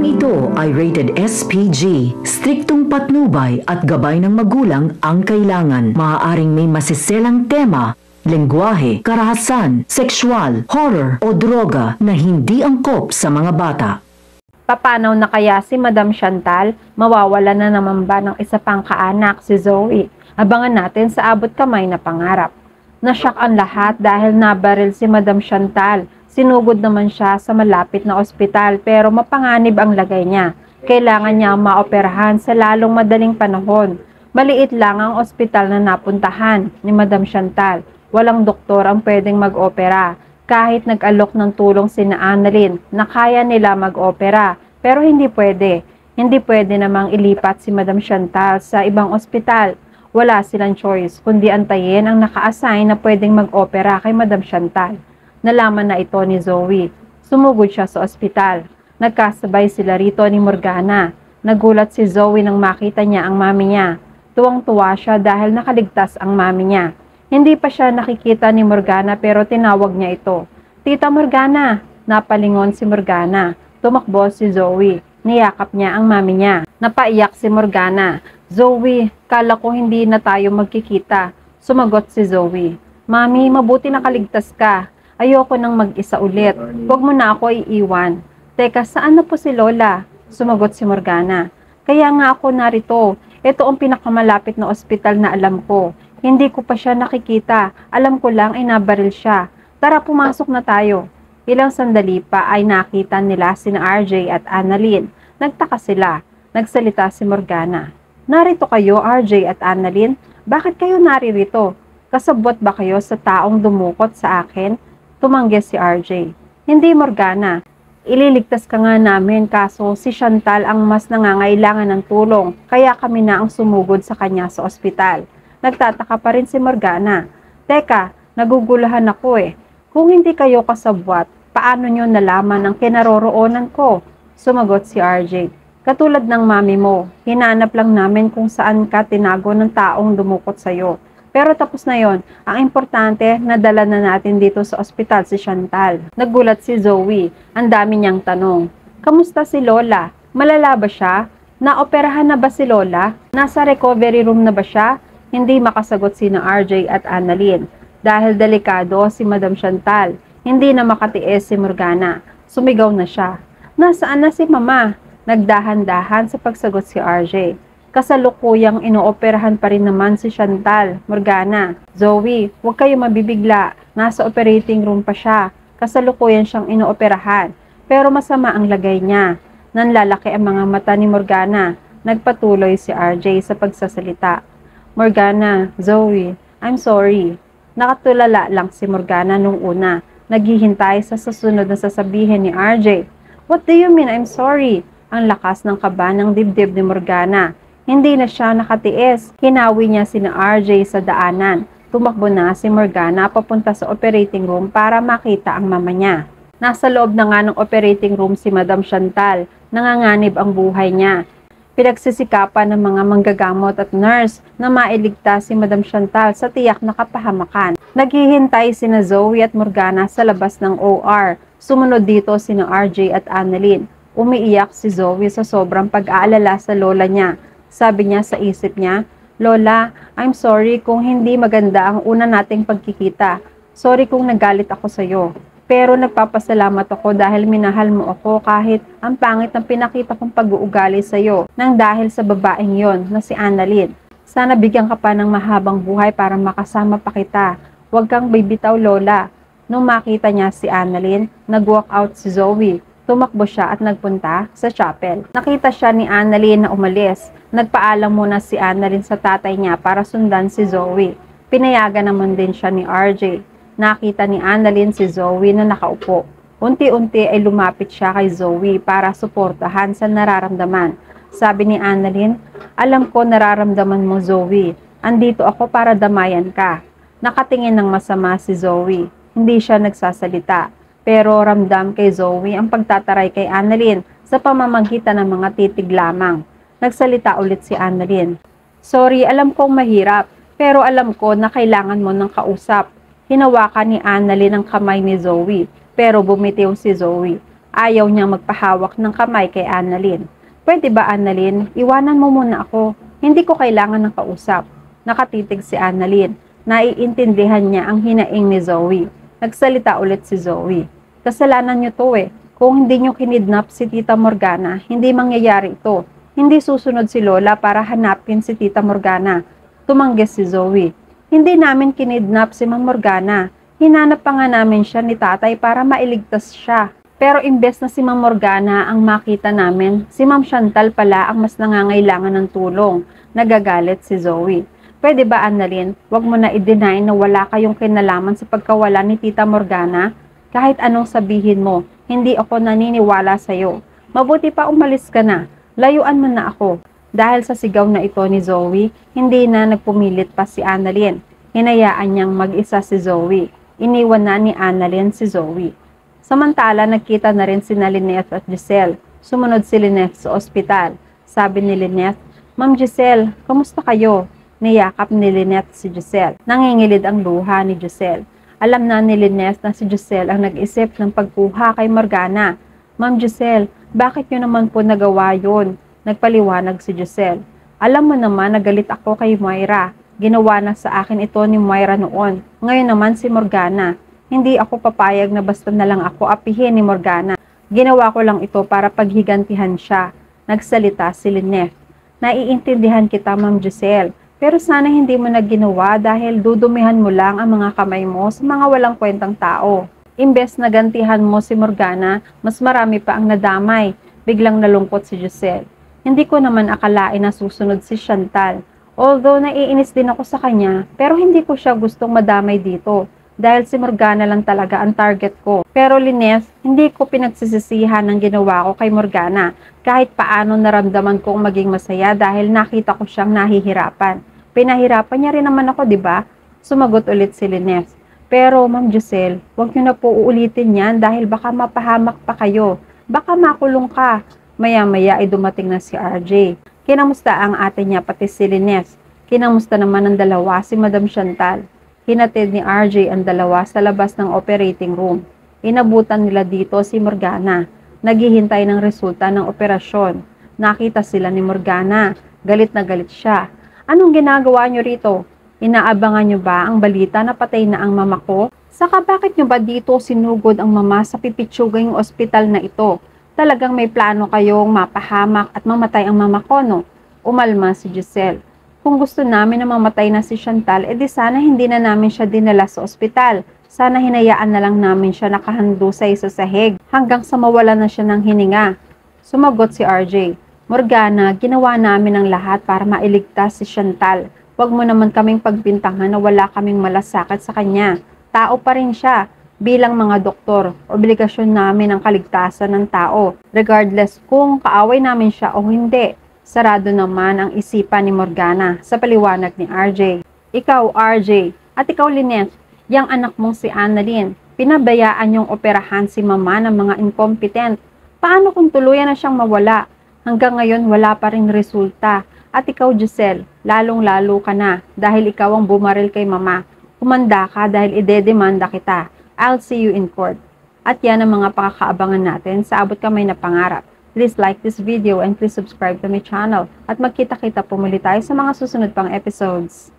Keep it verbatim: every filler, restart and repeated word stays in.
ito ay rated S P G. Striktong patnubay at gabay ng magulang ang kailangan. Maaaring may masiselang tema, lengguwahe, karahasan, sexual, horror o droga na hindi angkop sa mga bata. Papanaw na kaya si Madam Chantal? Mawawala na naman ba ng isa pang kaanak si Zoe? Abangan natin sa abot kamay na pangarap. Nasyak ang lahat dahil nabaril si Madam Chantal. Sinugod naman siya sa malapit na ospital pero mapanganib ang lagay niya. Kailangan niya maoperahan sa lalong madaling panahon. Maliit lang ang ospital na napuntahan ni Madam Chantal. Walang doktor ang pwedeng mag-opera. Kahit nag-alok ng tulong si Annalyn na kaya nila mag-opera, pero hindi pwede. Hindi pwede namang ilipat si Madam Chantal sa ibang ospital. Wala silang choice, kundi antayin ang naka-assign na pwedeng mag-opera kay Madam Chantal. Nalaman na ito ni Zoe. Sumugod siya sa ospital. Nagkasabay sila rito ni Morgana. Nagulat si Zoe nang makita niya ang mami niya. Tuwang-tuwa siya dahil nakaligtas ang mami niya. Hindi pa siya nakikita ni Morgana pero tinawag niya ito. Tita Morgana! Napalingon si Morgana. Tumakbo si Zoe. Niyakap niya ang mami niya. Napaiyak si Morgana. Zoe, kala ko hindi na tayo magkikita. Sumagot si Zoe. Mami, mabuti nakaligtas ka. Ayoko nang mag-isa ulit. Huwag mo na ako iiwan. Teka, saan na po si Lola? Sumagot si Morgana. Kaya nga ako narito. Ito ang pinakamalapit na ospital na alam ko. Hindi ko pa siya nakikita. Alam ko lang ay nabaril siya. Tara, pumasok na tayo. Ilang sandali pa ay nakita nila sina R J at Annalyn. Nagtaka sila. Nagsalita si Morgana. Narito kayo, R J at Annalyn? Bakit kayo naririto? Kasabwat ba kayo sa taong dumukot sa akin? Tumanggi si R J. Hindi, Morgana. Ililigtas ka nga namin kaso si Chantal ang mas nangangailangan ng tulong. Kaya kami na ang sumugod sa kanya sa ospital. Nagtataka pa rin si Morgana. Teka, nagugulahan ako eh. Kung hindi kayo kasabwat, paano nyo nalaman ang kinaroroonan ko? Sumagot si R J. Katulad ng mami mo, hinanap lang namin kung saan ka tinago ng taong dumukot sa'yo. Pero tapos na yon. Ang importante, nadala na natin dito sa ospital si Chantal. Nagulat si Zoe. Ang dami niyang tanong. Kamusta si Lola? Malala ba siya? Naoperahan na ba si Lola? Nasa recovery room na ba siya? Hindi makasagot sina R J at Annalyn. Dahil delikado si Madam Chantal. Hindi na makatiis si Morgana. Sumigaw na siya. Nasaan na si Mama? Nagdahan-dahan sa pagsagot si R J. Kasalukuyang inooperahan pa rin naman si Chantal. Morgana. Zoe, huwag kayo mabibigla. Nasa operating room pa siya. Kasalukuyan siyang inooperahan. Pero masama ang lagay niya. Nanlalaki ang mga mata ni Morgana. Nagpatuloy si R J sa pagsasalita. Morgana, Zoe, I'm sorry. Nakatulala lang si Morgana nung una. Naghihintay sa susunod na sasabihin ni R J. What do you mean I'm sorry? Ang lakas ng kaba ng dibdib ni Morgana. Hindi na siya nakatiis. Hinawi niya sina R J sa daanan. Tumakbo na si Morgana papunta sa operating room para makita ang mama niya. Nasa loob na nga ng operating room si Madam Chantal. Nanganganib ang buhay niya. Pinagsisikapan ng mga manggagamot at nurse na mailigtas si Madam Chantal sa tiyak na kapahamakan. Naghihintay sina Zoe at Morgana sa labas ng O R. Sumunod dito sina R J at Annalyn. Umiiyak si Zoe sa sobrang pag-aalala sa lola niya. Sabi niya sa isip niya, Lola, I'm sorry kung hindi maganda ang una nating pagkikita. Sorry kung nagalit ako sa iyo. Pero nagpapasalamat ako dahil minahal mo ako kahit ang pangit ng pinakita kong pag-uugali sa iyo nang dahil sa babaeng yon na si Annalyn. Sana bigyan ka pa ng mahabang buhay para makasama pa kita. Huwag kang bibitaw, Lola. Nung makita niya si Annalyn, nag-walk out si Zoe. Tumakbo siya at nagpunta sa chapel. Nakita siya ni Annalyn na umalis. Nagpaalam muna si Annalyn sa tatay niya para sundan si Zoe. Pinayagan naman din siya ni R J. Nakita ni Annalyn si Zoe na nakaupo. Unti-unti ay lumapit siya kay Zoe para suportahan sa nararamdaman. Sabi ni Annalyn, alam ko nararamdaman mo, Zoe. Andito ako para damayan ka. Nakatingin ng masama si Zoe. Hindi siya nagsasalita. Pero ramdam kay Zoe ang pagtataray kay Annalyn sa pamamagitan ng mga titig lamang. Nagsalita ulit si Annalyn. Sorry, alam kong mahirap. Pero alam ko na kailangan mo ng kausap. Hinawakan ni Annalyn ang kamay ni Zoe, pero bumitiw si Zoe. Ayaw niyang magpahawak ng kamay kay Annalyn. Pwede ba, Annalyn? Iwanan mo muna ako. Hindi ko kailangan ng kausap. Nakatitig si Annalyn. Naiintindihan niya ang hinaing ni Zoe. Nagsalita ulit si Zoe. Kasalanan niyo to eh. Kung hindi niyo kinidnap si Tita Morgana, hindi mangyayari ito. Hindi susunod si Lola para hanapin si Tita Morgana. Tumanggi si Zoe. Hindi namin kinidnap si Ma'am Morgana. Hinanap pa nga namin siya ni tatay para mailigtas siya. Pero imbes na si Ma'am Morgana ang makita namin, si Ma'am Chantal pala ang mas nangangailangan ng tulong. Nagagalit si Zoe. Pwede ba, Annalyn, wag mo na i-deny na wala kayong kinalaman sa pagkawala ni Tita Morgana? Kahit anong sabihin mo, hindi ako naniniwala sa'yo. Mabuti pa umalis ka na. Layuan mo na ako. Dahil sa sigaw na ito ni Zoe, hindi na nagpumilit pa si Annalyn. Hinayaan niyang mag-isa si Zoe. Iniwan na ni Annalyn si Zoe. Samantala, nagkita na rin si Lynette at Giselle. Sumunod si Lynette sa ospital. Sabi ni Lynette, Ma'am Giselle, kamusta kayo? Niyakap ni Lynette si Giselle. Nangingilid ang luha ni Giselle. Alam na ni Lynette na si Giselle ang nag-isip ng pagkuha kay Morgana. Ma'am Giselle, bakit nyo naman po nagawa yun? Nagpaliwanag si Giselle. Alam mo naman, nagalit ako kay Moira. Ginawa na sa akin ito ni Moira noon. Ngayon naman si Morgana. Hindi ako papayag na basta na lang ako apihin ni Morgana. Ginawa ko lang ito para paghigantihan siya. Nagsalita si Lynette. Naiintindihan kita, Ma'am Giselle. Pero sana hindi mo na ginawa dahil dudumihan mo lang ang mga kamay mo sa mga walang kwentang tao. Imbes na gantihan mo si Morgana, mas marami pa ang nadamay. Biglang nalungkot si Giselle. Hindi ko naman akalain na susunod si Chantal. Although naiinis din ako sa kanya, pero hindi ko siya gustong madamay dito. Dahil si Morgana lang talaga ang target ko. Pero Lynette, hindi ko pinagsisisihan ang ginawa ko kay Morgana. Kahit paano naramdaman kong maging masaya dahil nakita ko siyang nahihirapan. Pinahirapan niya rin naman ako, di ba? Sumagot ulit si Lynette. Pero Ma'am Giselle, huwag niyo na po uulitin yan dahil baka mapahamak pa kayo. Baka makulong ka. Maya-maya ay dumating na si R J. Kinamusta ang ate niya pati si Lynette? Kinamusta naman ang dalawa si Madam Chantal? Hinatid ni R J ang dalawa sa labas ng operating room. Inabutan nila dito si Morgana. Naghihintay ng resulta ng operasyon. Nakita sila ni Morgana. Galit na galit siya. Anong ginagawa niyo rito? Inaabangan niyo ba ang balita na patay na ang mama ko? Saka bakit niyo ba dito sinugod ang mama sa pipitsugang ospital na ito? Talagang may plano kayong mapahamak at mamatay ang mama ko, no? Umalma si Giselle. Kung gusto namin na mamatay na si Chantal, edi sana hindi na namin siya dinala sa ospital. Sana hinayaan na lang namin siya nakahandusay sa sahig hanggang sa mawala na siya ng hininga. Sumagot si R J. Morgana, ginawa namin ang lahat para mailigtas si Chantal. Huwag mo naman kaming pagbintangan na wala kaming malasakit sa kanya. Tao pa rin siya. Bilang mga doktor, obligasyon namin ang kaligtasan ng tao, regardless kung kaaway namin siya o hindi. Sarado naman ang isipan ni Morgana sa paliwanag ni R J. Ikaw, R J, at ikaw, Lynette, yang anak mong si Annalyn, pinabayaan yung operahan si mama ng mga incompetent. Paano kung tuluyan na siyang mawala? Hanggang ngayon wala pa rin resulta. At ikaw, Giselle, lalong-lalo ka na dahil ikaw ang bumaril kay mama. Kumanda ka dahil idedemanda kita. I'll see you in court. At yan ang mga pakakaabangan natin sa Abot Kamay na Pangarap. Please like this video and please subscribe to my channel. At magkita-kita po muli tayo sa mga susunod pang episodes.